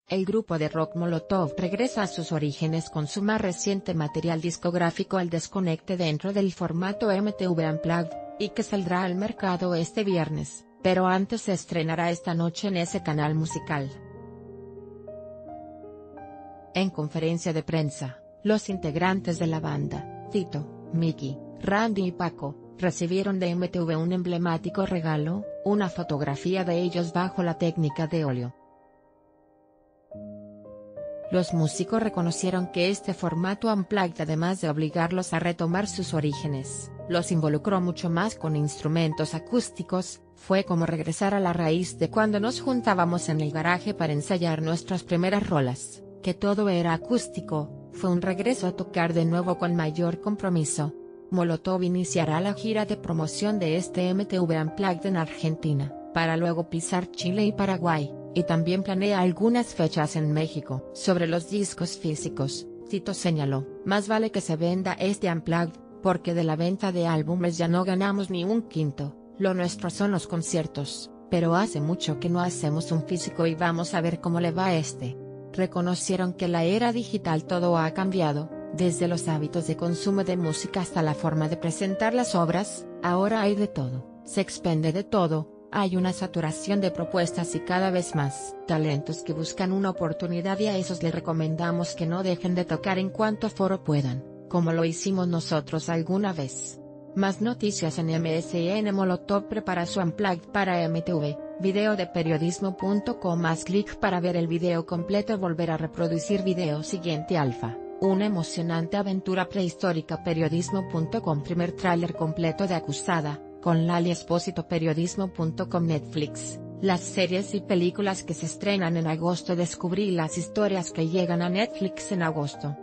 El grupo de rock Molotov regresa a sus orígenes con su más reciente material discográfico El Desconecte dentro del formato MTV Unplugged, y que saldrá al mercado este viernes, pero antes se estrenará esta noche en ese canal musical. En conferencia de prensa, los integrantes de la banda, Tito, Miki, Randy y Paco, recibieron de MTV un emblemático regalo, una fotografía de ellos bajo la técnica de óleo. Los músicos reconocieron que este formato Unplugged, además de obligarlos a retomar sus orígenes, los involucró mucho más con instrumentos acústicos. Fue como regresar a la raíz de cuando nos juntábamos en el garaje para ensayar nuestras primeras rolas, que todo era acústico. Fue un regreso a tocar de nuevo con mayor compromiso. Molotov iniciará la gira de promoción de este MTV Unplugged en Argentina, para luego pisar Chile y Paraguay, y también planea algunas fechas en México. Sobre los discos físicos, Tito señaló: más vale que se venda este Unplugged, porque de la venta de álbumes ya no ganamos ni un quinto, lo nuestro son los conciertos, pero hace mucho que no hacemos un físico y vamos a ver cómo le va a este. Reconocieron que la era digital todo ha cambiado, desde los hábitos de consumo de música hasta la forma de presentar las obras. Ahora hay de todo, se expende de todo, hay una saturación de propuestas y cada vez más talentos que buscan una oportunidad, y a esos les recomendamos que no dejen de tocar en cuanto foro puedan, como lo hicimos nosotros alguna vez. Más noticias en MSN. Molotov prepara su Unplugged para MTV. Video de periodismo.com. Haz clic para ver el video completo. Volver a reproducir video siguiente. Alfa, una emocionante aventura prehistórica. Periodismo.com. Primer tráiler completo de Acusada, con Lali Espósito. Periodismo.com. Netflix, las series y películas que se estrenan en agosto. Descubrí las historias que llegan a Netflix en agosto.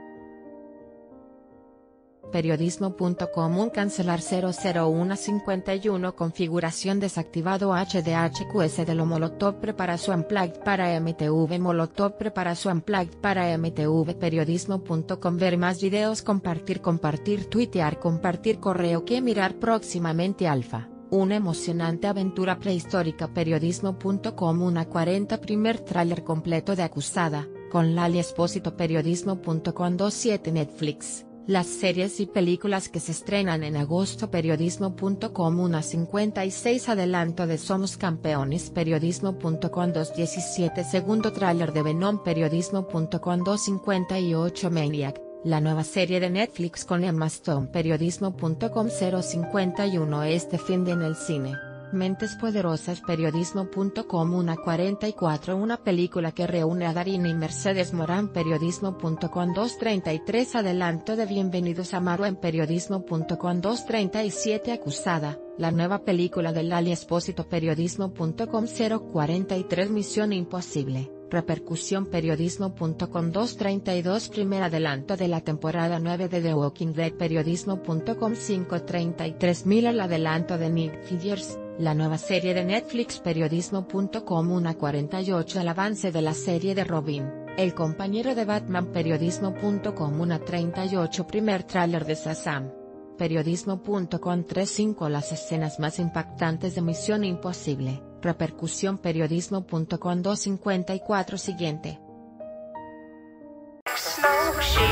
Periodismo.com. Un cancelar 00151. Configuración desactivado. HDHQS de lo. Molotov prepara su Unplugged para MTV. Molotov prepara su Unplugged para MTV. Periodismo.com. Ver más videos. Compartir, tuitear, compartir correo. Que mirar próximamente. Alfa, una emocionante aventura prehistórica. Periodismo.com. 1:40. Primer tráiler completo de Acusada, con Lali Espósito. Periodismo.com. 2:7. Netflix, las series y películas que se estrenan en agosto. Periodismo.com. 1:56. Adelanto de Somos Campeones. Periodismo.com. 2:17. Segundo tráiler de Venom. Periodismo.com. 2:58. Maniac, la nueva serie de Netflix con Emma Stone. Periodismo.com. 0:51. Este fin de en el cine, Mentes Poderosas. Periodismo.com. 1:44. Una película que reúne a Darina y Mercedes Morán. Periodismo.com. 2:33. Adelanto de Bienvenidos a Maro en Periodismo.com. 2:37. Acusada, la nueva película de Lali Espósito. Periodismo.com. 0:43. Misión Imposible, repercusión. Periodismo.com. 2:32. Primer adelanto de la temporada 9 de The Walking Dead. Periodismo.com. 5:33. Mira el adelanto de Nick Figures, la nueva serie de Netflix. Periodismo.com. 1:48. El avance de la serie de Robin, el compañero de Batman. Periodismo.com. 1:38. Primer tráiler de Shazam. Periodismo.com. 3:5. Las escenas más impactantes de Misión Imposible, repercusión. Periodismo.com. 2:54. Siguiente.